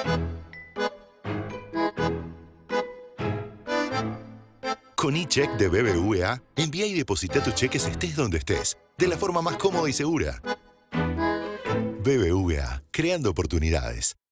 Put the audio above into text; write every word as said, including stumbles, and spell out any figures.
Con eCheck de B B V A, envía y deposita tus cheques estés donde estés, de la forma más cómoda y segura. B B V A, creando oportunidades.